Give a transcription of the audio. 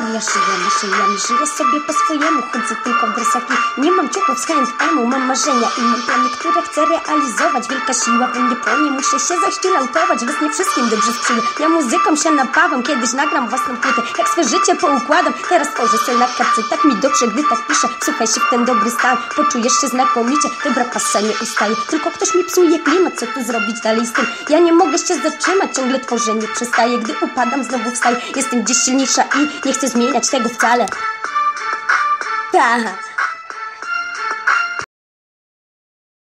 Ja żyję sobie po swojemu, chodzę tylko w dresach i nie mam ciuchów z H&M-u. Mam marzenia i mam plany, które chcę realizować. Wielka siła we mnie płonie, muszę się zaścilautować. Los nie wszystkim dobrze sprzyja, ja muzyką się napawam. Kiedyś nagram własną płytę, jak swe życie poukładam. Teraz tworzę sobie na kartce, tak mi dobrze, gdy tak piszę. Wsłuchaj się w ten dobry stan, poczujesz się znakomicie. Dobra pasa nie ustaje, tylko ktoś mi psuje klimat. Co tu zrobić dalej z tym? Ja nie mogę się zatrzymać, ciągle tworzę, nie przestaję. Gdy upadam, znowu wstaję, jestem gdzieś silniejsza i nie chcę zmieniać tego wcale. Ta.